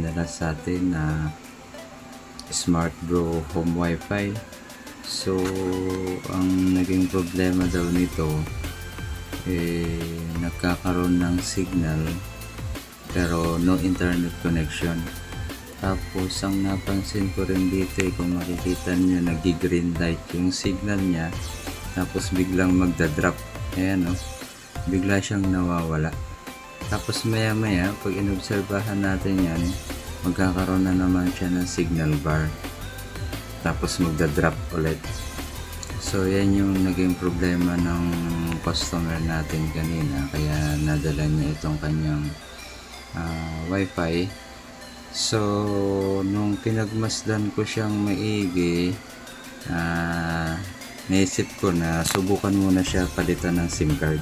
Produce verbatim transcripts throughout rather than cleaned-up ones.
pinadala sa atin na Smart Bro Home Wi-Fi. So ang naging problema daw nito, eh, nagkakaroon ng signal pero no internet connection. Tapos ang napansin ko rin dito, eh, kung makikita nyo, nag-green light yung signal niya, tapos biglang magda-drop. Ayan, oh, bigla siyang nawawala. Tapos maya maya pag inobserbahan natin yan, magkakaroon na naman siya ng signal bar, tapos magda-drop ulit. So yan yung naging problema ng customer natin kanina, kaya nadala niya itong kanyang uh, Wi-Fi. So nung pinagmasdan ko siyang maigi, uh, naisip ko na subukan muna siya palitan ng SIM card.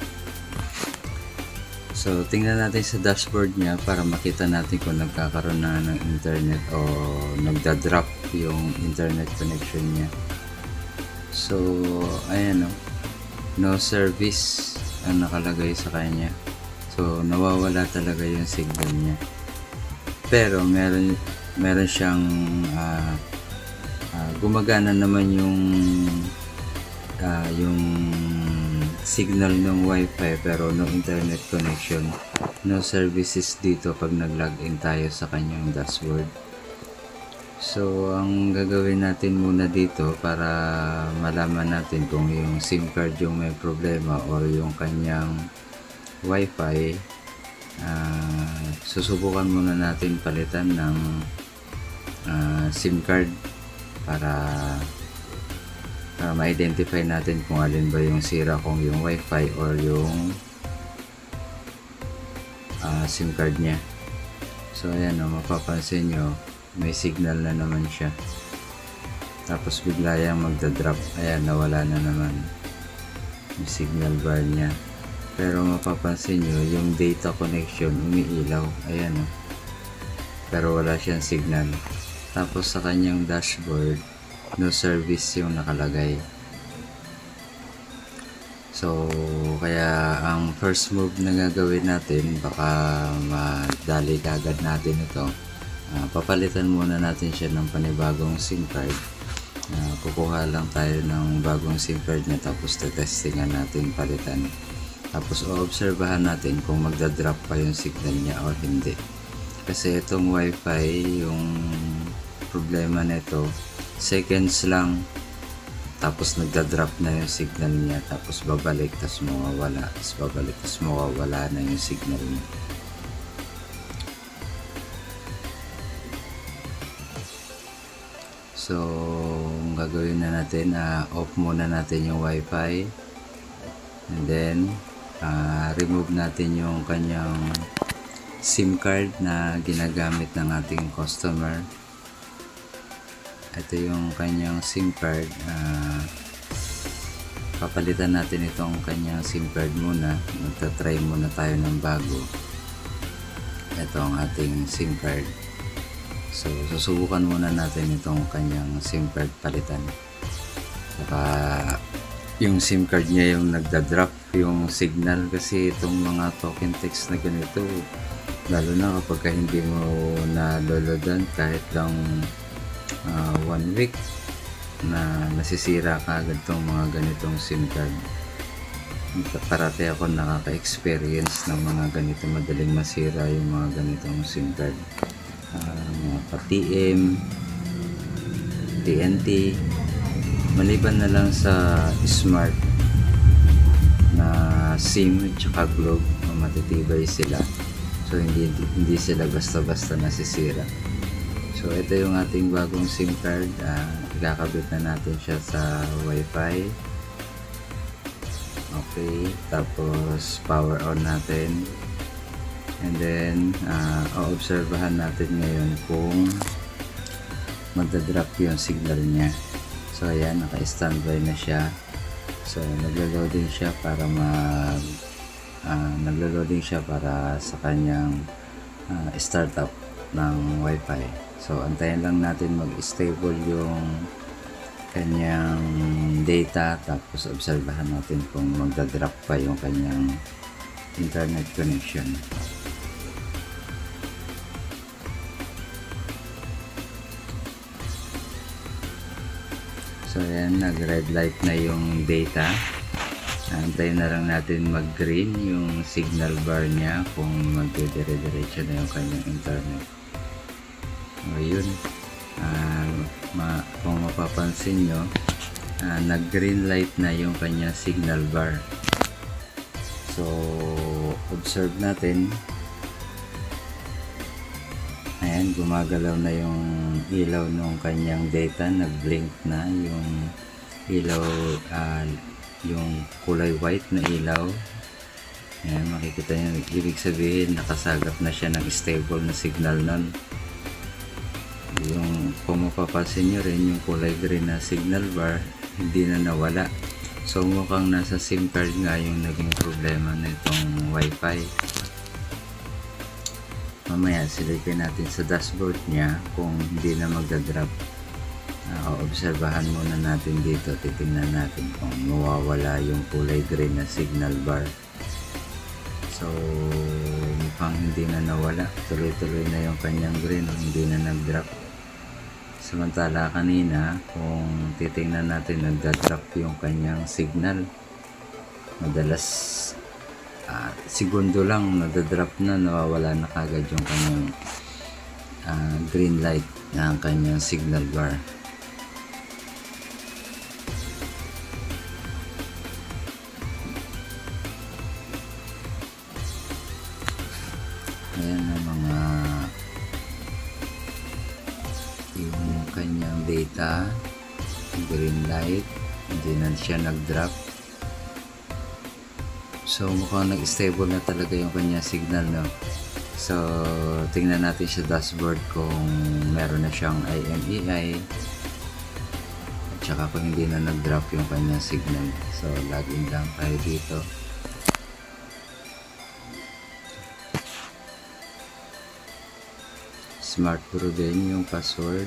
So tingnan natin sa dashboard niya para makita natin kung nagkakaroon na ng internet o nagda-drop yung internet connection niya. So ayan, o, no service ang nakalagay sa kanya. So nawawala talaga yung signal niya. Pero meron meron siyang uh, uh, gumagana naman yung uh, yung signal ng Wi-Fi, pero no internet connection, no services dito pag nag-login tayo sa kanyang dashboard. So ang gagawin natin muna dito para malaman natin kung yung SIM card yung may problema or yung kanyang Wi-Fi, uh, susubukan muna natin palitan ng uh, SIM card para para ma-identify natin kung alin ba yung sira, kung yung Wi-Fi or yung uh, SIM card nya. So ayan, o, mapapansin nyo may signal na naman siya, tapos bigla yung magda-drop. Ayan, nawala na naman yung signal bar nya. Pero mapapansin nyo yung data connection umiilaw. Ayan, o, pero wala siyang signal. Tapos sa kanyang dashboard, no service yung nakalagay. So kaya ang first move na gagawin natin, baka madali kagad natin ito, uh, papalitan muna natin siya ng panibagong SIM card. Uh, kukuha lang tayo ng bagong SIM card niya, tapos testingan natin palitan. Tapos o-obserbahan natin kung magda-drop pa yung signal niya o hindi. Kasi itong Wi-Fi, yung problema nito, seconds lang, tapos nagda-drop na yung signal niya, tapos babalik, tapos mawawala, tapos babalik, tapos mawawala na yung signal niya. So ang gagawin na natin, uh, off muna natin yung Wi-Fi, and then uh, remove natin yung kanyang SIM card na ginagamit ng ating customer. Ito yung kanyang SIM card. Uh, papalitan natin itong kanyang SIM card muna. Magta-try muna tayo ng bago. Ito ang ating SIM card. So susubukan muna natin itong kanyang SIM card palitan. Saka yung SIM card niya yung nagda-drop yung signal, kasi itong mga token text na ganito, lalo na kapag hindi mo nalolodan kahit lang Uh, one week, na nasisira ka agad tong mga ganitong SIM card. Parati ako nakaka-experience ng mga ganito, madaling masira yung mga ganitong SIM card. Uh, mga pa-T M, T N T, maliban na lang sa smart na SIM at saka Globe, matitibay sila. So hindi, hindi sila basta-basta nasisira. So ito yung ating bagong SIM card. Uh, ikakabit na natin siya sa Wi-Fi. Okay, tapos power on natin, and then uh, o-obserbahan natin ngayon kung magda-drop yung signal niya. So ayan, naka-standby na siya. So naglo-loading siya para mag uh, naglo-loading siya para sa kanyang uh, startup ng Wi-Fi. So antayin lang natin mag-stable yung kanyang data, tapos obserbahan natin kung magda-drop pa yung kanyang internet connection. So ayan, nag red light na yung data. Antayin na lang natin mag green yung signal bar niya kung magdidire-diretso na yung kanyang internet. O yun, uh, ma kung mapapansin nyo, uh, nag green light na yung kanyang signal bar. So observe natin, ayan, gumagalaw na yung ilaw ng kanyang data, nag-blink na yung ilaw, uh, yung kulay white na ilaw. Ayan, makikita nyo, ibig sabihin nakasagap na siya ng stable na signal nun. Yung kung mapapansin nyo rin, yung kulay green na signal bar hindi na nawala. So mukhang nasa SIM card nga yung naging problema na itong wifi. Mamaya silipin natin sa dashboard niya kung hindi na magdadrop. Uh, obserbahan muna natin dito, titingnan natin kung mawawala yung kulay green na signal bar. So mukhang hindi na nawala, tuloy-tuloy na yung kanyang green, hindi na nag-drop. Samantala kanina, kung titingnan natin, nagda-drop yung kanyang signal. Madalas uh, segundo lang nadadrop na, nawawala na kagad yung kanyang uh, green light ng kanyang signal bar. Ayan ang mga yung kanyang data, green light, hindi na siya nag-drop. So mukhang nag-stable na talaga yung kanyang signal, no? So tingnan natin sa dashboard kung meron na siyang I M E I at saka kung hindi na nag-drop yung kanyang signal. So login lang tayo dito. Smart Pro din yung password.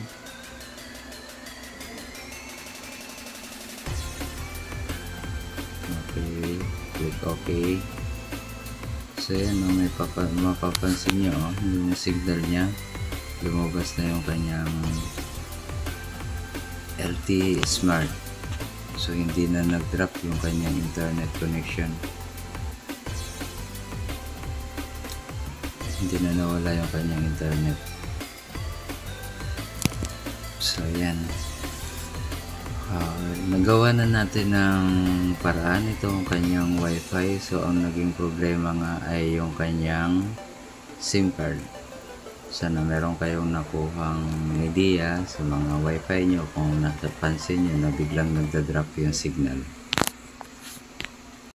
Okay, click OK. So yan, no, may papa, mapapansin nyo, oh, yung signal niya lumabas na yung kanyang L T E Smart. So hindi na nag-drop yung kanyang internet connection, hindi na nawala yung kanyang internet. So yan, uh, nagawa na natin ng paraan itong kanyang wifi. So ang naging problema nga ay yung kanyang SIM card. Sana meron kayong nakuhang idea sa mga wifi nyo kung napapansin nyo na biglang nagda-drop yung signal.